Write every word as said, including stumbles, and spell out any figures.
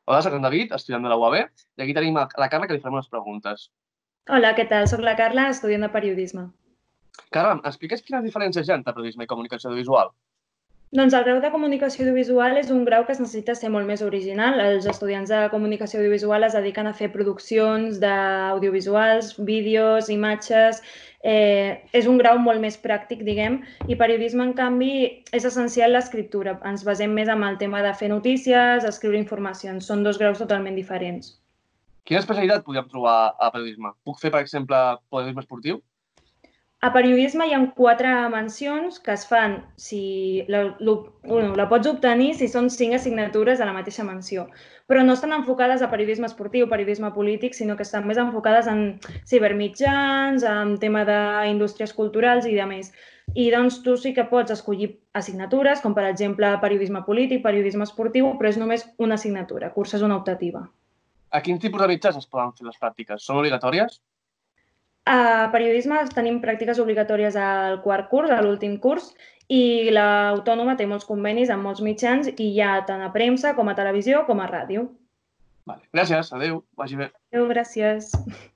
Hola, soc en David, estudiant de la U A B, i aquí tenim la Carla que li farem unes preguntes. Hola, què tal? Soc la Carla, estudiant de periodisme. Carla, m'expliques quines diferències hi ha entre periodisme i comunicació audiovisual? Doncs el grau de comunicació audiovisual és un grau que es necessita ser molt més original. Els estudiants de comunicació audiovisual es dediquen a fer produccions d'audiovisuals, vídeos, imatges. Eh, és un grau molt més pràctic, diguem, i periodisme, en canvi, és essencial l'escriptura. Ens basem més en el tema de fer notícies, escriure informacions. Són dos graus totalment diferents. Quina especialitat podríem trobar a periodisme? Puc fer, per exemple, periodisme esportiu? A periodisme hi ha quatre mencions que es fan, si la, lo, bueno, la pots obtenir si són cinc assignatures de la mateixa menció, però no estan enfocades a periodisme esportiu, periodisme polític, sinó que estan més enfocades en cibermitjans, en tema d'indústries culturals i de més. I doncs tu sí que pots escollir assignatures, com per exemple periodisme polític, periodisme esportiu, però és només una assignatura, curses una optativa. A quin tipus de mitjans es poden fer les pràctiques? Són obligatòries? A periodisme tenim pràctiques obligatòries al quart curs, a l'últim curs, i l'autònoma té molts convenis amb molts mitjans i hi ha tant a premsa com a televisió com a ràdio. Vale. Gràcies, adéu, vagi bé. Adéu, gràcies.